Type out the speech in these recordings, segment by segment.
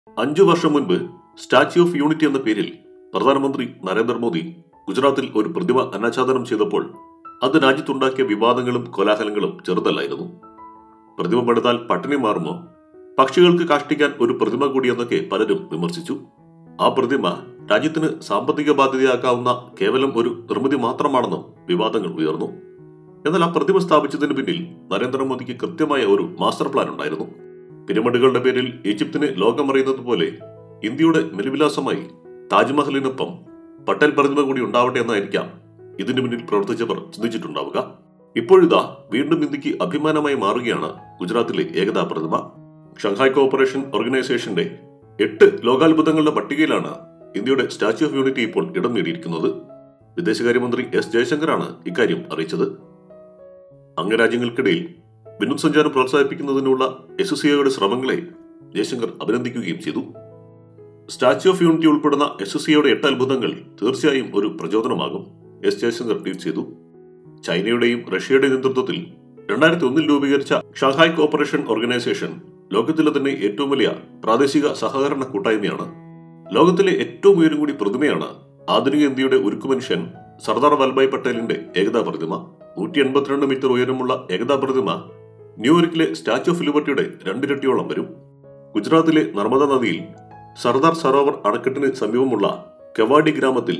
5 വർഷം മുൻപ് statue of unity എന്ന പേരിൽ പ്രധാനമന്ത്രി നരേന്ദ്രമോദി ഗുജറാത്തിൽ ഒരു പ്രതിമ അനാച്ഛാദനം ചെയ്തപ്പോൾ അത് രാജ്യത്തുണ്ടാക്കിയ വിവാദങ്ങളും കോലാഹലങ്ങളും ചെറുതല്ലായിരുന്നു. പ്രതിമ പണിതാൽ പട്ടിണി മാറുമോ, പക്ഷികൾക്ക് കാഷ്ടിക്കാൻ ഒരു പ്രതിമ കൂടിയെന്നൊക്കെ പലരും വിമർശിച്ചു. ആ പ്രതിമ രാജ്യത്തിന് സാമ്പത്തിക ബാധ്യതയാക്കാവുന്ന കേവലം ഒരു നിർമ്മിതി മാത്രമാണെന്നും വിവാദങ്ങൾ ഉയർന്നു. എന്നാൽ ആ പ്രതിമ സ്ഥാപിച്ചതിന് പിന്നിൽ നരേന്ദ്രമോദിക്ക് കൃത്യമായ ഒരു മാസ്റ്റർ പ്ലാൻ ഉണ്ടായിരുന്നു. പിരമിഡുകളുടെ പേരിൽ ഈജിപ്തിന് ലോകമറിയുന്നത് പോലെ ഇന്ത്യയുടെ മെലിവിലാസമായി താജ്മഹലിനൊപ്പം പട്ടേൽ പ്രതിമ കൂടി ഉണ്ടാവട്ടെ എന്നായിരിക്കാം ഇതിനു മുന്നിൽ പ്രവർത്തിച്ചവർ ചിന്തിച്ചിട്ടുണ്ടാവുക. ഇപ്പോഴിതാ വീണ്ടും ഇന്ത്യക്ക് അഭിമാനമായി മാറുകയാണ് ഗുജറാത്തിലെ ഏകതാ പ്രതിമ. ഷങ്ഹായ് കോഓപ്പറേഷൻ ഓർഗനൈസേഷന്റെ 8 ലോകാത്ഭുതങ്ങളുടെ പട്ടികയിലാണ് ഇന്ത്യയുടെ സ്റ്റാച്യു ഓഫ് യൂണിറ്റി ഇപ്പോൾ ഇടം നേടിയിരിക്കുന്നത്. വിദേശകാര്യമന്ത്രി എസ് ജയശങ്കറാണ് ഇക്കാര്യം അറിയിച്ചത്. അംഗരാജ്യങ്ങൾക്കിടയിൽ വിനോദസഞ്ചാരം പ്രോത്സാഹിപ്പിക്കുന്നതിനുള്ള SCOയുടെ ശ്രമങ്ങളെ ജയശങ്കർ അഭിനന്ദിക്കുകയും ചെയ്തു. സ്റ്റാച്യു ഓഫ് യൂണിറ്റി ഉൾപ്പെടുന്ന SCOയുടെ 8 അത്ഭുതങ്ങൾ തീർച്ചയായും ഒരു പ്രചോദനമാകും, എസ് ജയശങ്കർ ട്വീറ്റ് ചെയ്തു. ചൈനയുടെയും റഷ്യയുടെയും നേതൃത്വത്തിൽ 2001 രൂപീകരിച്ച ഷാങ്ഹായ് കോഓപ്പറേഷൻ ഓർഗനൈസേഷൻ ലോകത്തിലെ തന്നെ ഏറ്റവും വലിയ പ്രാദേശിക സഹകരണ കൂട്ടായ്മയാണ്. ലോകത്തിലെ ഏറ്റവും ഉയരം കൂടി പ്രതിമയാണ് ആധുനിക ഇന്ത്യയുടെ ഉരുക്കുമനുഷ്യൻ സർദാർ വല്ലഭായ് പട്ടേലിന്റെ ഏകതാ പ്രതിമ. 182 മീറ്റർ ഉയരമുള്ള ഏകതാ പ്രതിമ ന്യൂയോർക്കിലെ സ്റ്റാച്യു ഓഫ് ലിബർട്ടിയുടെ 2 ഇരട്ടിയോളം വരും. ഗുജറാത്തിലെ നർമ്മദ നദിയിൽ സർദാർ സരോവർ അണക്കെട്ടിന് സമീപമുള്ള കെവാഡി ഗ്രാമത്തിൽ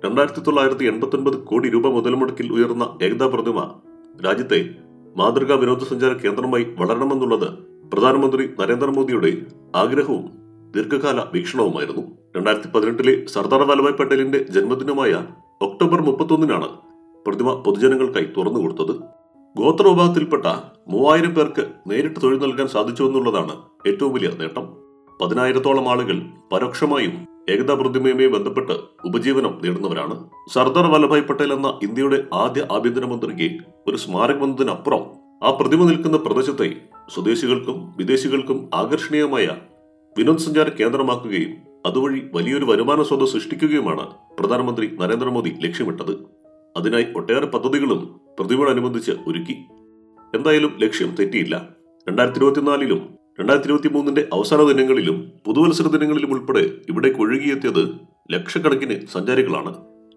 2989 കോടി രൂപ മുതൽ മുടക്കിൽ ഉയർന്ന ഏകതാ പ്രതിമ രാജ്യത്തെ മാതൃകാ വിനോദസഞ്ചാര കേന്ദ്രമായി വളരണമെന്നുള്ളത് പ്രധാനമന്ത്രി നരേന്ദ്രമോദിയുടെ ആഗ്രഹവും ദീർഘകാല വീക്ഷണവുമായിരുന്നു. 2018 സർദാർ വല്ലഭായ് പട്ടേലിന്റെ ജന്മദിനമായ ഒക്ടോബർ 31 പ്രതിമ പൊതുജനങ്ങൾക്കായി തുറന്നുകൊടുത്തത്. ഗോത്ര വിഭാഗത്തിൽപ്പെട്ട 3000 പേർക്ക് നേരിട്ട് തൊഴിൽ നൽകാൻ സാധിച്ചു എന്നുള്ളതാണ് ഏറ്റവും വലിയ നേട്ടം. 10,000-ഓളം ആളുകൾ പരോക്ഷമായും ഏകതാ പ്രതിമയുമായി ബന്ധപ്പെട്ട് ഉപജീവനം നേടുന്നവരാണ്. സർദാർ വല്ലഭായ് പട്ടേൽ എന്ന ഇന്ത്യയുടെ ആദ്യ ആഭ്യന്തരമന്ത്രിക്ക് ഒരു സ്മാരകം എന്നതിനപ്പുറം ആ പ്രതിമ നിൽക്കുന്ന പ്രദേശത്തെ സ്വദേശികൾക്കും വിദേശികൾക്കും ആകർഷണീയമായ വിനോദസഞ്ചാര കേന്ദ്രമാക്കുകയും അതുവഴി വലിയൊരു വരുമാന സ്രോതസ് സൃഷ്ടിക്കുകയുമാണ് പ്രധാനമന്ത്രി നരേന്ദ്രമോദി ലക്ഷ്യമിട്ടത്. അതിനായി ഒട്ടേറെ പദ്ധതികളും പ്രതിമയോടനുബന്ധിച്ച് ഒരുക്കി. എന്തായാലും ലക്ഷ്യം തെറ്റിയില്ല. 2024-ലും 2023-ന്റെ അവസാന ദിനങ്ങളിലും പുതുവത്സര ദിനങ്ങളിലും ഉൾപ്പെടെ ഇവിടേക്ക് ഒഴുകിയെത്തിയത് ലക്ഷക്കണക്കിന് സഞ്ചാരികളാണ്.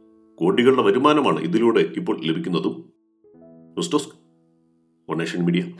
കോടികളുടെ വരുമാനമാണ് ഇതിലൂടെ ഇപ്പോൾ ലഭിക്കുന്നതും. News desk, one nation media.